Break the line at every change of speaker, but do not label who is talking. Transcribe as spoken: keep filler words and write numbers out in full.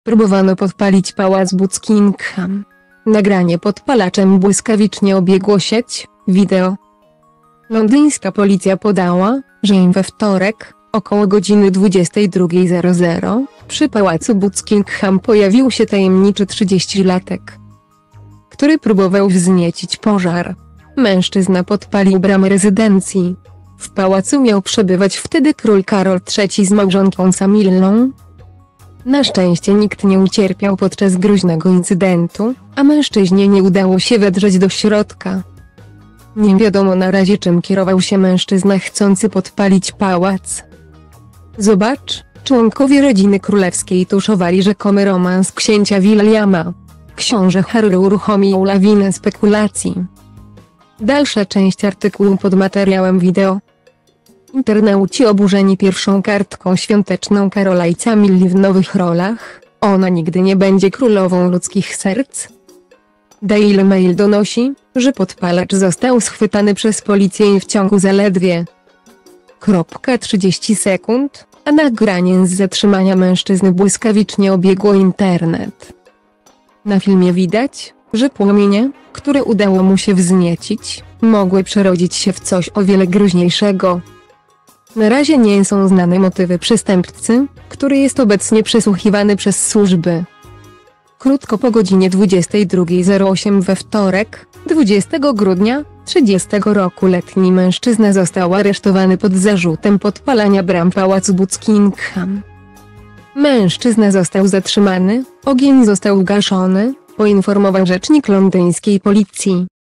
Próbowano podpalić pałac Buckingham. Nagranie podpalaczem błyskawicznie obiegło sieć wideo. Londyńska policja podała, że we wtorek, około godziny dwudziestej drugiej zero zero, przy pałacu Buckingham pojawił się tajemniczy trzydziestolatek, który próbował wzniecić pożar. Mężczyzna podpalił bramę rezydencji. W pałacu miał przebywać wtedy król Karol trzeci z małżonką Camillą. Na szczęście nikt nie ucierpiał podczas groźnego incydentu, a mężczyźnie nie udało się wedrzeć do środka. Nie wiadomo na razie, czym kierował się mężczyzna chcący podpalić pałac. Zobacz, członkowie rodziny królewskiej tuszowali rzekomy romans księcia Williama. Książę Harry uruchomił lawinę spekulacji. Dalsza część artykułu pod materiałem wideo. Internauci oburzeni pierwszą kartką świąteczną Karola i Camilli w nowych rolach. Ona nigdy nie będzie królową ludzkich serc. Daily Mail donosi, że podpalacz został schwytany przez policję w ciągu zaledwie trzydzieści sekund, a nagranie z zatrzymania mężczyzny błyskawicznie obiegło internet. Na filmie widać, że płomienie, które udało mu się wzniecić, mogły przerodzić się w coś o wiele groźniejszego. Na razie nie są znane motywy przestępcy, który jest obecnie przesłuchiwany przez służby. Krótko po godzinie dwudziestej drugiej zero osiem we wtorek, dwudziestego grudnia, trzydziestego roku letni mężczyzna został aresztowany pod zarzutem podpalania bram pałacu Buckingham. Mężczyzna został zatrzymany, ogień został ugaszony, poinformował rzecznik londyńskiej policji.